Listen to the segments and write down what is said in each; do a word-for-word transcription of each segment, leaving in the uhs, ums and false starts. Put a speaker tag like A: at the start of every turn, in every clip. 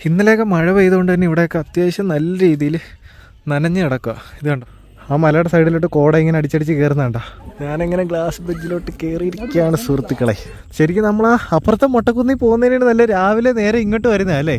A: ഇന്നലെയൊക്കെ മഴ പെയ്തുകൊണ്ട് തന്നെ ഇവിടെയൊക്കെ അത്യാവശ്യം നല്ല രീതിയിൽ നനഞ്ഞ് കിടക്കുക. ഇത് കണ്ടോ, ആ മലയുടെ സൈഡിലോട്ട് കോട ഇങ്ങനെ അടിച്ചടിച്ച് കയറുന്നുണ്ടോ. ഞാനിങ്ങനെ ഗ്ലാസ് ബ്രിഡ്ജിലോട്ട് കയറിയിരിക്കുകയാണ് സുഹൃത്തുക്കളെ. ശരിക്കും നമ്മൾ ആ അപ്പുറത്തെ മൊട്ടക്കുന്നിൽ പോകുന്നതിനാണ് നല്ല രാവിലെ നേരെ ഇങ്ങോട്ട് വരുന്നത് അല്ലേ.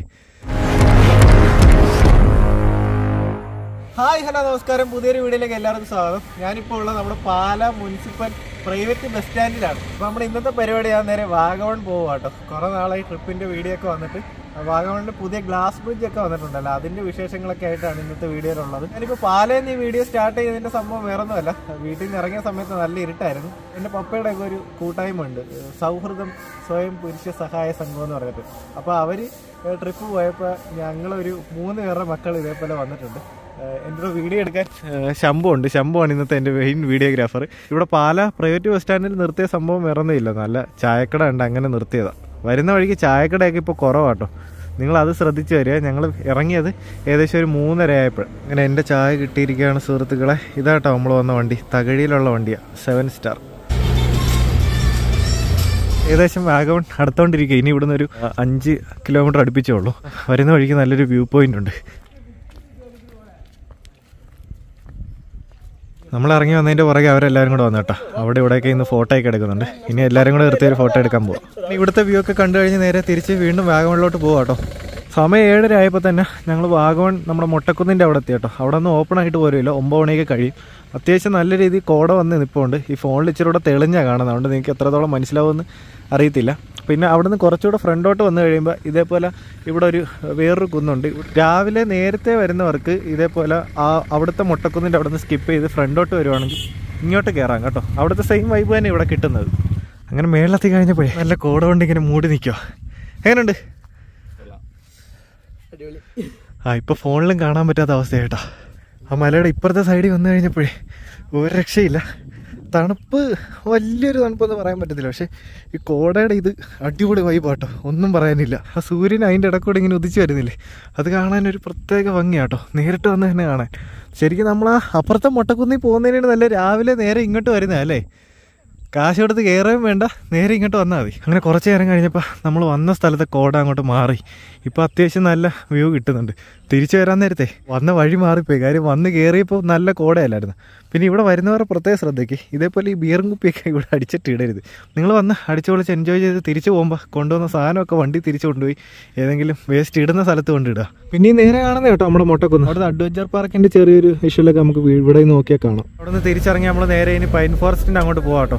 A: ഹായ് ഹലോ നമസ്കാരം, പുതിയൊരു വീഡിയോയിലേക്ക് എല്ലാവർക്കും സ്വാഗതം. ഞാനിപ്പോൾ ഉള്ളത് നമ്മുടെ പാലാ മുനിസിപ്പൽ പ്രൈവറ്റ് ബസ് സ്റ്റാൻഡിലാണ്. അപ്പോൾ നമ്മുടെ ഇന്നത്തെ പരിപാടി ഞാൻ നേരെ വാഗമൺ പോകുക കേട്ടോ. കുറേ നാളായി ട്രിപ്പിൻ്റെ വീഡിയോ ഒക്കെ വന്നിട്ട് വാഗമണിൽ പുതിയ ഗ്ലാസ് ബ്രിഡ്ജ് ഒക്കെ വന്നിട്ടുണ്ടല്ലോ, അതിൻ്റെ വിശേഷങ്ങളൊക്കെ ആയിട്ടാണ് ഇന്നത്തെ വീഡിയോയിലുള്ളത്. ഞാനിപ്പോൾ പാലയിൽ ഈ വീഡിയോ സ്റ്റാർട്ട് ചെയ്തതിൻ്റെ സംഭവം വേറൊന്നുമല്ല, വീട്ടിൽ നിന്ന് ഇറങ്ങിയ സമയത്ത് നല്ല ഇരുട്ടായിരുന്നു. എൻ്റെ പപ്പയുടെ ഒക്കെ ഒരു കൂട്ടായ്മ ഉണ്ട്, സൗഹൃദം സ്വയം പുരുഷ സഹായ സംഘം എന്ന് പറഞ്ഞിട്ട്. അപ്പോൾ അവർ ട്രിപ്പ് പോയപ്പോൾ ഞങ്ങളൊരു മൂന്ന് പേരുടെ മക്കൾ ഇതേപോലെ വന്നിട്ടുണ്ട്. എൻ്റെ ഒരു വീഡിയോ എടുക്കാൻ ശംഭു ഉണ്ട്. ശംഭുവാണ് ഇന്നത്തെ എൻ്റെ മെയിൻ വീഡിയോഗ്രാഫർ. ഇവിടെ പാല പ്രൈവറ്റ് ബസ് സ്റ്റാൻഡിൽ നിർത്തിയ സംഭവം വേറൊന്നുമില്ല, നല്ല ചായക്കട ഉണ്ട്, അങ്ങനെ നിർത്തിയതാണ്. വരുന്ന വഴിക്ക് ചായക്കടയൊക്കെ ഇപ്പോൾ കുറവാട്ടോ, നിങ്ങളത് ശ്രദ്ധിച്ച് വരിക. ഞങ്ങൾ ഇറങ്ങിയത് ഏകദേശം ഒരു മൂന്നര ആയപ്പോൾ. അങ്ങനെ എൻ്റെ ചായ കിട്ടിയിരിക്കുകയാണ് സുഹൃത്തുക്കളെ. ഇതാട്ടോ നമ്മൾ വന്ന വണ്ടി, തകഴിയിലുള്ള വണ്ടിയാണ്, സെവൻ സ്റ്റാർ. ഏകദേശം വാഗമൺ അടുത്തോണ്ടിരിക്കുക. ഇനി ഇവിടുന്ന് ഒരു അഞ്ച് കിലോമീറ്റർ അടുപ്പിച്ചേ ഉള്ളൂ. വരുന്ന വഴിക്ക് നല്ലൊരു വ്യൂ പോയിന്റ് ഉണ്ട്. നമ്മൾ ഇറങ്ങി വന്നതിൻ്റെ പുറകെ അവരെല്ലാവരും കൂടെ വന്നു കേട്ടോ. അവിടെ ഇവിടെയൊക്കെ ഇന്ന് ഫോട്ടോ ഒക്കെ എടുക്കുന്നുണ്ട്. ഇനി എല്ലാവരും കൂടെ നിർത്തി ഒരു ഫോട്ടോ എടുക്കാൻ പോകാം. ഇവിടുത്തെ വ്യൂ ഒക്കെ കണ്ടു കഴിഞ്ഞ് നേരെ തിരിച്ച് വീണ്ടും വാഗമണിലോട്ട് പോകാം കേട്ടോ. സമയം ഏഴര ആയപ്പോൾ തന്നെ ഞങ്ങൾ വാഗമൺ നമ്മുടെ മൊട്ടക്കുന്നിൻ്റെ അവിടെ എത്തി കേട്ടോ. അവിടെ ഒന്നും ഓപ്പൺ ആയിട്ട് പോരുമില്ല, ഒമ്പത് മണിയൊക്കെ കഴിയും. അത്യാവശ്യം നല്ല രീതിയിൽ കോട വന്ന് നിൽപ്പുണ്ട്. ഈ ഫോണിൽ ഇച്ചിരി കൂടെ തെളിഞ്ഞാണ് കാണുന്നത്, അതുകൊണ്ട് നിങ്ങൾക്ക് എത്രത്തോളം മനസ്സിലാവുമെന്ന് അറിയത്തില്ല. പിന്നെ അവിടെ നിന്ന് കുറച്ചുകൂടെ ഫ്രണ്ടോട്ട് വന്നു കഴിയുമ്പോൾ ഇതേപോലെ ഇവിടെ ഒരു വേറൊരു കുന്നുണ്ട്. രാവിലെ നേരത്തെ വരുന്നവർക്ക് ഇതേപോലെ ആ അവിടുത്തെ മൊട്ടക്കുന്നിൻ്റെ അവിടെ നിന്ന് സ്കിപ്പ് ചെയ്ത് ഫ്രണ്ടോട്ട് വരുവാണെങ്കിൽ ഇങ്ങോട്ട് കയറാം കേട്ടോ. അവിടുത്തെ സെയിം വൈബ് തന്നെ ഇവിടെ കിട്ടുന്നത്. അങ്ങനെ മേളിലെത്തി കഴിഞ്ഞപ്പോഴേ നല്ല കോട കൊണ്ട് ഇങ്ങനെ മൂടി നിൽക്കുക. എങ്ങനെയുണ്ട്? ആ ഇപ്പോൾ ഫോണിലും കാണാൻ പറ്റാത്ത അവസ്ഥയായിട്ടാ. ആ മലയുടെ ഇപ്പുറത്തെ സൈഡിൽ വന്നു കഴിഞ്ഞപ്പോഴേ ഒരു രക്ഷയില്ല. തണുപ്പ് വലിയൊരു തണുപ്പെന്ന് പറയാൻ പറ്റത്തില്ല, പക്ഷേ ഈ കോടയുടെ ഇത് അടിപൊളി വൈബാട്ടോ, ഒന്നും പറയാനില്ല. ആ സൂര്യൻ അതിൻ്റെ ഇടക്കൂടെ ഇങ്ങനെ ഉദിച്ച് വരുന്നില്ലേ, അത് കാണാനൊരു പ്രത്യേക ഭംഗിയാട്ടോ, നേരിട്ട് വന്ന് തന്നെ കാണാൻ. ശരിക്കും നമ്മൾ ആ അപ്പുറത്തെ മൊട്ടക്കുന്നിൽ പോകുന്നതിനാണ് നല്ല രാവിലെ നേരെ ഇങ്ങോട്ട് വരുന്നത് അല്ലേ. കാശ് കൊടുത്ത് കയറുകയും വേണ്ട, നേരെ ഇങ്ങോട്ട് വന്നാൽ മതി. അങ്ങനെ കുറച്ച് നേരം കഴിഞ്ഞപ്പോൾ നമ്മൾ വന്ന സ്ഥലത്തെ കോട അങ്ങോട്ട് മാറി. ഇപ്പോൾ അത്യാവശ്യം നല്ല വ്യൂ കിട്ടുന്നുണ്ട്. തിരിച്ചു വരാൻ നേരത്തെ വന്ന വഴി മാറിപ്പോയി, കാര്യം വന്ന് കയറിയപ്പോൾ നല്ല കോടയല്ലായിരുന്നു. പിന്നെ ഇവിടെ വരുന്നവരെ പ്രത്യേക ശ്രദ്ധയ്ക്ക് ഇതേപോലെ ഈ ബിയറും കുപ്പിയൊക്കെ ഇവിടെ അടിച്ചിട്ട് ഇടരുത്. നിങ്ങൾ വന്ന് അടിച്ചു പൊളിച്ച് എൻജോയ് ചെയ്ത് തിരിച്ചു പോകുമ്പോൾ കൊണ്ടുവന്ന സാധനമൊക്കെ വണ്ടി തിരിച്ചു കൊണ്ടുപോയി ഏതെങ്കിലും വേസ്റ്റ് ഇടുന്ന സ്ഥലത്ത് കൊണ്ടിടുക. പിന്നെ ഈ നേരെ കാണുന്നത് കേട്ടോ നമ്മുടെ മൊട്ടക്കുന്ന്. അവിടെ അഡ്വഞ്ചർ പാർക്കിൻ്റെ ചെറിയൊരു വിഷ്വലൊക്കെ നമുക്ക് ഇവിടെ നോക്കിയാൽ കാണാം. അവിടെ നിന്ന് തിരിച്ചിറങ്ങി നമ്മൾ നേരെ ഇനി പൈൻ ഫോറസ്റ്റിൻ്റെ അങ്ങോട്ട് പോകാം കേട്ടോ.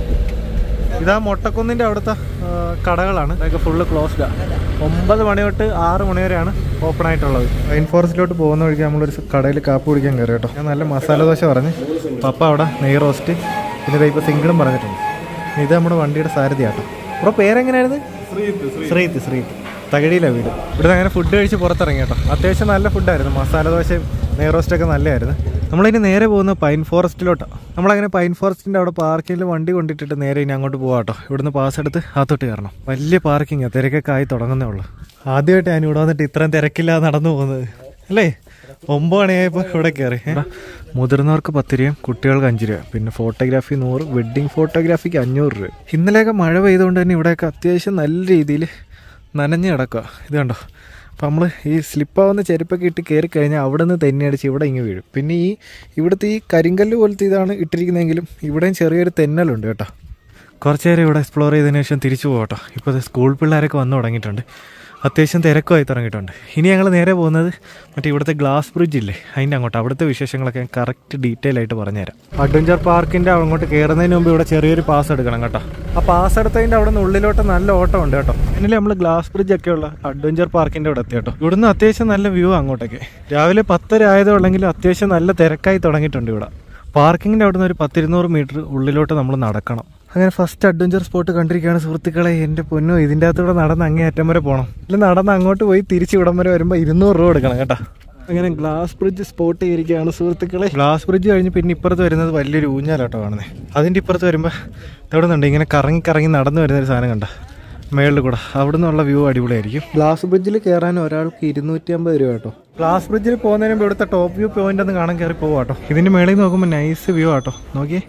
A: ഇതാ മൊട്ടക്കുന്നിൻ്റെ അവിടുത്തെ കടകളാണ്, അതൊക്കെ ഫുള്ള് ക്ലോസ്ഡാണ്. ഒമ്പത് മണി തൊട്ട് ആറ് മണി വരെയാണ് ഓപ്പൺ ആയിട്ടുള്ളത്. പൈൻ ഫോറസ്റ്റിലോട്ട് പോകുന്ന വഴിക്ക് നമ്മളൊരു കടയിൽ കാപ്പ് കുടിക്കാൻ കയറി കേട്ടോ. ഞാൻ നല്ല മസാല ദോശ പറഞ്ഞ്, പപ്പ അവിടെ നെയ് റോസ്റ്റ്, പിന്നെ ഇതാ ഇപ്പോൾ സിംഗിളും പറഞ്ഞിട്ടുണ്ട്. ഇത് നമ്മുടെ വണ്ടിയുടെ സാരഥിയാട്ടോ. ഇവിടെ പേരെങ്ങനെയായിരുന്നു? ശ്രീത്ത്. ശ്രീത്ത് തകഴിയിലാണ് വീട്. ഇവിടെ അങ്ങനെ ഫുഡ് കഴിച്ച് പുറത്തിറങ്ങി കേട്ടോ. അത്യാവശ്യം നല്ല ഫുഡായിരുന്നു, മസാല ദോശയും നെയ് റോസ്റ്റൊക്കെ നല്ലതായിരുന്നു. നമ്മളിനി നേരെ പോകുന്നത് പൈൻ ഫോറസ്റ്റിലോട്ടാണ്. നമ്മളങ്ങനെ പൈൻ ഫോറസ്റ്റിൻ്റെ അവിടെ പാർക്കിങ്ങിൽ വണ്ടി കൊണ്ടിട്ടിട്ട് നേരെ ഇനി അങ്ങോട്ട് പോകാം കേട്ടോ. ഇവിടുന്ന് പാസ് എടുത്ത് അകത്തോട്ട് കയറണം. വലിയ പാർക്കിങ്ങാണ്, തിരക്കൊക്കെ ആയി തുടങ്ങുന്നേ ഉള്ളൂ. ആദ്യമായിട്ട് ഞാൻ ഇവിടെ വന്നിട്ട് ഇത്രയും തിരക്കില്ലാതെ നടന്നു പോകുന്നത് അല്ലേ. ഒമ്പത് മണിയായപ്പോൾ ഇവിടെ കയറി. മുതിർന്നവർക്ക് പത്ത് രൂപയും കുട്ടികൾക്ക് അഞ്ച് രൂപ, പിന്നെ ഫോട്ടോഗ്രാഫി നൂറ്, വെഡ്ഡിങ് ഫോട്ടോഗ്രാഫിക്ക് അഞ്ഞൂറ് രൂപ. ഇന്നലെയൊക്കെ മഴ പെയ്തുകൊണ്ട് തന്നെ ഇവിടെയൊക്കെ അത്യാവശ്യം നല്ല രീതിയിൽ നനഞ്ഞ് കിടക്കുക. ഇത് കണ്ടോ. അപ്പോൾ നമ്മൾ ഈ സ്ലിപ്പാവുന്ന ചെരുപ്പൊക്കെ ഇട്ട് കയറി കഴിഞ്ഞാൽ അവിടെ നിന്ന് തെന്നടിച്ച് ഇവിടെ ഇങ്ങ് വീഴും. പിന്നെ ഈ ഇവിടുത്തെ ഈ കരിങ്കല്ല് പോലത്തെ ഇതാണ് ഇട്ടിരിക്കുന്നതെങ്കിലും ഇവിടെയും ചെറിയൊരു തെന്നലുണ്ട് കേട്ടോ. കുറച്ച് നേരം ഇവിടെ എക്സ്പ്ലോർ ചെയ്തതിന് ശേഷം തിരിച്ചു പോകട്ടോ. ഇപ്പോൾ സ്കൂൾ പിള്ളേരൊക്കെ വന്നു തുടങ്ങിയിട്ടുണ്ട്, അത്യാവശ്യം തിരക്കുമായി തുടങ്ങിയിട്ടുണ്ട്. ഇനി ഞങ്ങൾ നേരെ പോകുന്നത് മറ്റേ ഇവിടുത്തെ ഗ്ലാസ് ബ്രിഡ്ജ് ഇല്ലേ, അതിൻ്റെ അങ്ങോട്ട്. അവിടുത്തെ വിശേഷങ്ങളൊക്കെ ഞാൻ കറക്റ്റ് ഡീറ്റെയിൽ ആയിട്ട് പറഞ്ഞുതരാം. അഡ്വഞ്ചർ പാർക്കിൻ്റെ അങ്ങോട്ട് കയറുന്നതിന് മുമ്പ് ഇവിടെ ചെറിയൊരു പാസ് എടുക്കണം കേട്ടോ. ആ പാസ് എടുത്തതിൻ്റെ അവിടെ നിന്ന് ഉള്ളിലോട്ട് നല്ല ഓട്ടം ഉണ്ട് കേട്ടോ. അതിൽ നമ്മൾ ഗ്ലാസ് ബ്രിഡ്ജ് ഒക്കെ ഉള്ള അഡ്വഞ്ചർ പാർക്കിൻ്റെ അവിടെ എത്തി കേട്ടോ. ഇവിടുന്ന് അത്യാവശ്യം നല്ല വ്യൂ അങ്ങോട്ടൊക്കെ. രാവിലെ പത്തര ആയതുള്ളെങ്കിലും അത്യാവശ്യം നല്ല തിരക്കായി തുടങ്ങിയിട്ടുണ്ട് ഇവിടെ. പാർക്കിങ്ങിൻ്റെ അവിടെ നിന്ന് ഒരു പത്തിരുന്നൂറ് മീറ്റർ ഉള്ളിലോട്ട് നമ്മൾ നടക്കണം. അങ്ങനെ ഫസ്റ്റ് അഡ്വഞ്ചർ സ്പോട്ട് കണ്ടിരിക്കുകയാണ് സുഹൃത്തുക്കളെ. എൻ്റെ പൊന്നോ, ഇതിൻ്റെ അകത്തൂടെ നടന്ന് അങ്ങേ അറ്റം വരെ പോകണം. ഇല്ല, നടന്ന് അങ്ങോട്ട് പോയി തിരിച്ച് ഇവിടം വരെ വരുമ്പോൾ ഇരുന്നൂറ് രൂപ എടുക്കണം കേട്ടോ. അങ്ങനെ ഗ്ലാസ് ബ്രിഡ്ജ് സ്പോട്ട് ചെയ്തിരിക്കുകയാണ് സുഹൃത്തുക്കളെ. ഗ്ലാസ് ബ്രിഡ്ജ് കഴിഞ്ഞ് പിന്നെ ഇപ്പുറത്ത് വരുന്നത് വലിയൊരു ഊഞ്ഞാലാട്ടോ കാണുന്നത്. അതിൻ്റെ ഇപ്പുറത്ത് വരുമ്പോൾ ഇവിടെ നിന്നുണ്ട് ഇങ്ങനെ കറങ്ങി കറങ്ങി നടന്നു വരുന്നൊരു സാധനം കണ്ട മേളിൽ കൂടെ. അവിടെ നിന്നുള്ള വ്യൂ അടിപൊളിയായിരിക്കും. ഗ്ലാസ് ബ്രിഡ്ജിൽ കയറാൻ ഒരാൾക്ക് ഇരുന്നൂറ്റി അമ്പത് രൂപ കേട്ടോ. ഗ്ലാസ് ബ്രിഡ്ജിൽ പോകുന്നതിന് മുമ്പ് ഇവിടുത്തെ ടോപ്പ് വ്യൂ പോയിന്റ് ഒന്ന് കാണാൻ കയറി പോവാം കേട്ടോ. ഇതിൻ്റെ മേളിൽ നോക്കുമ്പോൾ നൈസ് വ്യൂ ആട്ടോ, നോക്കിയേ.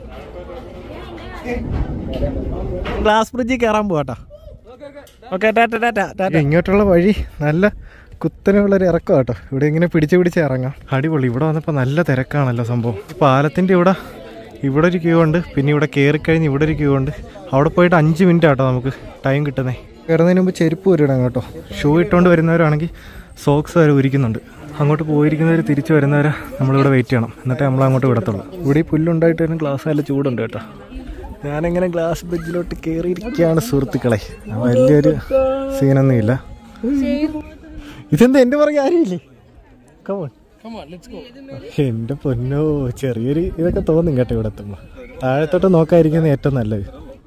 A: ഗ്ലാസ് ബ്രിഡ്ജിൽ കയറാൻ പോവാട്ടോ. Okay, tata tata tata. ഇങ്ങോട്ടുള്ള വഴി നല്ല കുത്തനെയുള്ളൊരു ഇറക്കം കേട്ടോ. ഇവിടെ ഇങ്ങനെ പിടിച്ച് പിടിച്ച് ഇറങ്ങാം. അടിപൊളി. ഇവിടെ വന്നപ്പോൾ നല്ല തിരക്കാണല്ലോ സംഭവം. ഈ പാലത്തിൻ്റെ ഇവിടെ ഇവിടെ ഒരു ക്യൂ ഉണ്ട്, പിന്നെ ഇവിടെ കയറിക്കഴിഞ്ഞ് ഇവിടെ ഒരു ക്യൂ ഉണ്ട്. അവിടെ പോയിട്ട് അഞ്ച് മിനിറ്റ് ആട്ടോ നമുക്ക് ടൈം കിട്ടുന്നേ. കയറുന്നതിന് മുമ്പ് ചെരുപ്പ് വരിടണം കേട്ടോ. ഷൂ ഇട്ടുകൊണ്ട് വരുന്നവരാണെങ്കിൽ സോക്സ് വരെ ഉരിക്കുന്നുണ്ട്. അങ്ങോട്ട് പോയിരിക്കുന്നവർ തിരിച്ച് വരുന്നവരെ നമ്മളിവിടെ വെയിറ്റ് ചെയ്യണം, എന്നിട്ട് നമ്മൾ അങ്ങോട്ട് വിടത്തുള്ളൂ. ഇവിടെ ഈ പുല്ലുണ്ടായിട്ട് തന്നെ ഗ്ലാസ് നല്ല ചൂടുണ്ട് കേട്ടോ. ഞാനിങ്ങനെ ഗ്ലാസ് ബെഞ്ചിലോട്ട് കയറിയിരിക്കുകയാണ് സുഹൃത്തുക്കളെ. വലിയൊരു സീനൊന്നുമില്ല. ഇതെന്താ എൻ്റെ പുറകെ ആരുമില്ലേ? കമോൺ എൻ്റെ പൊന്നോ, ചെറിയൊരു ഇതൊക്കെ തോന്നും കേട്ടോ ഇവിടെ എത്തുമ്പോൾ. താഴത്തോട്ട് നോക്കാതിരിക്കുന്ന ഏറ്റവും നല്ലത്.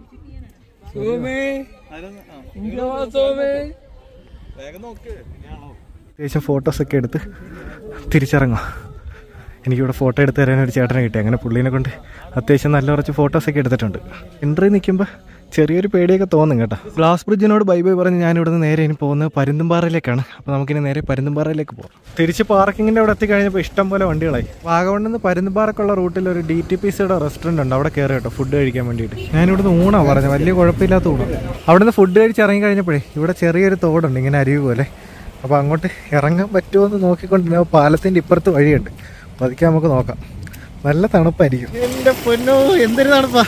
A: അത്യാവശ്യം ഫോട്ടോസൊക്കെ എടുത്ത് തിരിച്ചിറങ്ങാം. എനിക്കിവിടെ ഫോട്ടോ എടുത്ത് തരാനൊരു ചേട്ടനെ കിട്ടി. അങ്ങനെ പുള്ളീനെ കൊണ്ട് അത്യാവശ്യം നല്ല കുറച്ച് ഫോട്ടോസൊക്കെ എടുത്തിട്ടുണ്ട്. എൻട്രി നിൽക്കുമ്പോൾ ചെറിയൊരു പേടിയൊക്കെ തോന്നും കേട്ടോ. ഗ്ലാസ് ബ്രിഡ്ജിനോട് ബൈ ബൈ പറഞ്ഞ് ഞാനിവിടുന്ന് നേരെ ഇനി പോകുന്നത് പരുന്തുംപാറയിലേക്കാണ്. അപ്പോൾ നമുക്കിനി നേരെ പരുന്തുംപാറയിലേക്ക് പോകാം. തിരിച്ച് പാർക്കിങ്ങിൻ്റെ അവിടെ എത്തിക്കഴിഞ്ഞപ്പോൾ ഇഷ്ടം പോലെ വണ്ടികളായി. വാഗമണ്ണിൽ നിന്ന് പരുന്തുംപാറക്കുള്ള റൂട്ടിൽ ഒരു ഡി ടി പി സിയുടെ റെസ്റ്റോറൻറ്റ് ഉണ്ട്, അവിടെ കയറി കേട്ടോ ഫുഡ് കഴിക്കാൻ വേണ്ടിയിട്ട്. ഞാനിവിടുന്ന് ഊണാണ് പറഞ്ഞത്, വലിയ കുഴപ്പമില്ലാത്ത ഊണാണ്. അവിടുന്ന് ഫുഡ് കഴിച്ച് ഇറങ്ങി കഴിഞ്ഞപ്പോഴേ ഇവിടെ ചെറിയൊരു തോടുണ്ട് ഇങ്ങനെ അരുവി പോലെ. അപ്പോൾ അങ്ങോട്ട് ഇറങ്ങാൻ പറ്റുമോ എന്ന് നോക്കിക്കൊണ്ടിരുന്ന പാലത്തിൻ്റെ ഇപ്പുറത്ത് വഴിയുണ്ട്. അപ്പോൾ അതൊക്കെ നമുക്ക് നോക്കാം. നല്ല തണുപ്പായിരിക്കും. എൻ്റെ പൊന്നോ, എന്തൊരു തണുപ്പാ!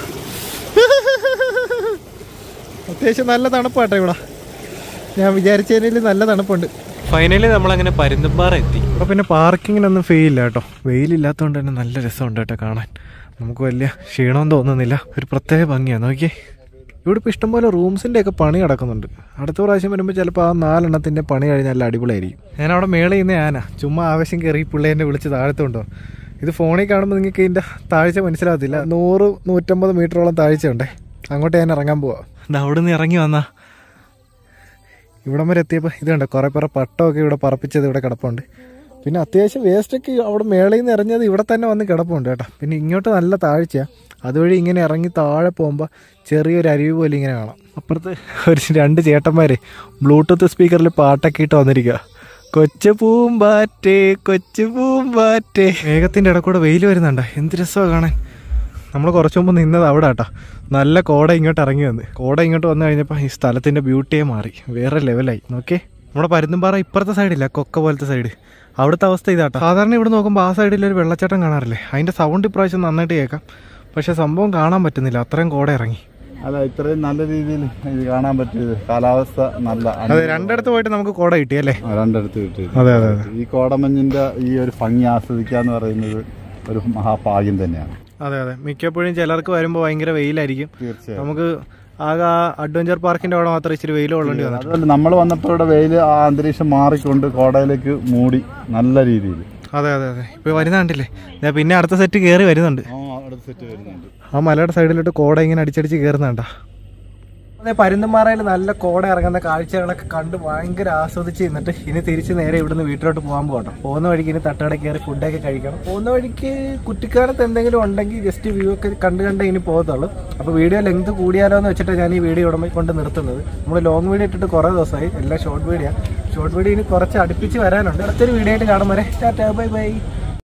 A: അത്യാവശ്യം നല്ല തണുപ്പാട്ടോ ഇവിടെ. ഞാൻ വിചാരിച്ചതിൽ നല്ല തണുപ്പുണ്ട്. ഫൈനലി നമ്മളങ്ങനെ പരുന്തുംപാറ എത്തി. അപ്പോൾ പിന്നെ പാർക്കിങ്ങിനൊന്നും ഫെയിലില്ല കേട്ടോ. വെയിലില്ലാത്തതുകൊണ്ട് തന്നെ നല്ല രസമുണ്ട് കേട്ടോ കാണാൻ. നമുക്ക് വലിയ ക്ഷീണമൊന്നും തോന്നുന്നില്ല. ഒരു പ്രത്യേക ഭംഗിയാണ്. നോക്കിയേ, ഇവിടെ ഇപ്പോൾ ഇഷ്ടംപോലെ റൂംസിൻ്റെ ഒക്കെ പണി കിടക്കുന്നുണ്ട്. അടുത്ത പ്രാവശ്യം വരുമ്പോൾ ചിലപ്പോൾ ആ നാലെണ്ണത്തിൻ്റെ പണി കഴിഞ്ഞാൽ നല്ല അടിപൊളിയായിരിക്കും. ഞാൻ അവിടെ മേള ചെയ്യുന്ന ഞാനാ ചുമ്മാ ആവശ്യം കയറി പിള്ളേരെ വിളിച്ച് താഴത്തുണ്ടോ. ഇത് ഫോണിൽ കാണുമ്പോൾ നിങ്ങൾക്ക് ഇതിൻ്റെ താഴ്ച മനസ്സിലാകത്തില്ല. നൂറ് നൂറ്റമ്പത് മീറ്ററോളം താഴ്ച ഉണ്ടേ. അങ്ങോട്ട് ഞാൻ ഇറങ്ങാൻ പോവാം. അവിടെ നിന്ന് ഇറങ്ങി വന്നാ ഇവിടം വരെ എത്തിയപ്പോൾ ഇത് കണ്ടോ, കുറേ പേരെ പട്ടമൊക്കെ ഇവിടെ പറപ്പിച്ചത് ഇവിടെ കിടപ്പുണ്ട്. പിന്നെ അത്യാവശ്യം വേസ്റ്റൊക്കെ അവിടെ മേളയിൽ നിന്ന് ഇറങ്ങിയത് ഇവിടെ തന്നെ വന്ന് കിടപ്പുണ്ട് കേട്ടോ. പിന്നെ ഇങ്ങോട്ട് നല്ല താഴ്ചയാണ്. അതുവഴി ഇങ്ങനെ ഇറങ്ങി താഴെ പോകുമ്പോൾ ചെറിയൊരു അരുവി പോലെ ഇങ്ങനെ കാണാം. അപ്പുറത്ത് ഒരു രണ്ട് ചേട്ടന്മാർ ബ്ലൂടൂത്ത് സ്പീക്കറിൽ പാട്ടൊക്കെ ഇട്ട് വന്നിരിക്കുക. കൊച്ചു പൂമ്പാറ്റേ കൊച്ചു പൂമ്പാറ്റേ. മേഘത്തിൻ്റെ ഇടക്കൂടെ വെയിൽ വരുന്നുണ്ടോ, എന്ത് രസമാണ് കാണാൻ. നമ്മൾ കുറച്ച് മുമ്പ് നിന്നത് അവിടെ കേട്ടോ. നല്ല കോട ഇങ്ങോട്ട് ഇറങ്ങി വന്ന് കോട ഇങ്ങോട്ട് വന്നു കഴിഞ്ഞപ്പോൾ ഈ സ്ഥലത്തിൻ്റെ ബ്യൂട്ടിയെ മാറി, വേറെ ലെവലായി. നോക്കേ, നമ്മുടെ പരുന്തുംപാറ ഇപ്പുറത്തെ സൈഡില്ല, കൊക്ക പോലത്തെ സൈഡ്, അവിടുത്തെ അവസ്ഥ ഇതാട്ടോ. സാധാരണ ഇവിടെ നോക്കുമ്പോൾ ആ സൈഡിൽ ഒരു വെള്ളച്ചാട്ടം കാണാറില്ലേ, അതിൻ്റെ സൗണ്ട് ഇപ്രാവശ്യം നന്നായിട്ട് കേൾക്കാം. പക്ഷെ സംഭവം കാണാൻ പറ്റുന്നില്ല, അത്രയും കോട ഇറങ്ങി.
B: അല്ല, ഇത്രയും നല്ല രീതിയിൽ ഇത് കാണാൻ പറ്റിയത് കാലാവസ്ഥ നല്ല.
A: അതെ, രണ്ടിടത്ത് പോയിട്ട് നമുക്ക് കോട കിട്ടി അല്ലേ?
B: രണ്ടിടത്ത് കിട്ടി.
A: അതെ അതെ അതെ.
B: ഈ കോടമഞ്ഞിന്റെ ഈ ഒരു ഭംഗി ആസ്വദിക്കുക എന്ന് പറയുന്നത് ഒരു മഹാഭാഗ്യം തന്നെയാണ്.
A: അതെ അതെ. മിക്കപ്പോഴും ചിലർക്ക് വരുമ്പോൾ ഭയങ്കര വെയിലായിരിക്കും.
B: തീർച്ചയായും.
A: നമുക്ക് ആകെ അഡ്വഞ്ചർ പാർക്കിന്റെ അവിടെ മാത്രം ഇച്ചിരി വെയിൽ കൊള്ളേണ്ടി വന്നു.
B: അതുപോലെ നമ്മൾ വന്നപ്പോൾ ഇവിടെ വെയിൽ ആ അന്തരീക്ഷം മാറിക്കൊണ്ട് കോടയിലേക്ക് മൂടി നല്ല രീതിയിൽ.
A: അതെ അതെ അതെ. ഇപ്പൊ വരുന്നുണ്ടല്ലേ, ഞാൻ പിന്നെ അടുത്ത സെറ്റ് കയറി വരുന്നുണ്ട്. ആ മലയുടെ സൈഡിലോട്ട് കോട ഇങ്ങനെ അടിച്ചടിച്ച് കയറുന്നുണ്ടാ. അതെ, പരുന്തുംപാറയിൽ നല്ല കോട ഇറങ്ങുന്ന കാഴ്ചകളൊക്കെ കണ്ട് ഭയങ്കര ആസ്വദിച്ച് നിന്നിട്ട് ഇനി തിരിച്ച് നേരെ ഇവിടുന്ന് വീട്ടിലോട്ട് പോകാൻ പോകണം. പോകുന്ന വഴിക്ക് ഇനി തട്ടുകട കയറി ഫുഡൊക്കെ കഴിക്കണം. പോകുന്ന വഴിക്ക് കുറ്റിക്കാലത്ത് എന്തെങ്കിലും ഉണ്ടെങ്കിൽ ജസ്റ്റ് വ്യൂ ഒക്കെ കണ്ട് കണ്ടേ ഇനി പോകത്തുള്ളൂ. അപ്പോൾ വീഡിയോ ലെങ്ത് കൂടിയാലോ എന്ന് വെച്ചിട്ട് ഞാൻ ഈ വീഡിയോ ഉടമ കൊണ്ട് നിർത്തുന്നത്. നമ്മൾ ലോങ് വീഡിയോ ഇട്ടിട്ട് കുറേ ദിവസമായി, എല്ലാം ഷോർട്ട് വീഡിയോ. ഷോർട്ട് വീഡിയോ ഇനി കുറച്ച് അടുപ്പിച്ച് വരാനുണ്ട്. അടുത്തൊരു വീഡിയോ ആയിട്ട് കാണും വരെ ടാറ്റാ ബൈ ബൈ.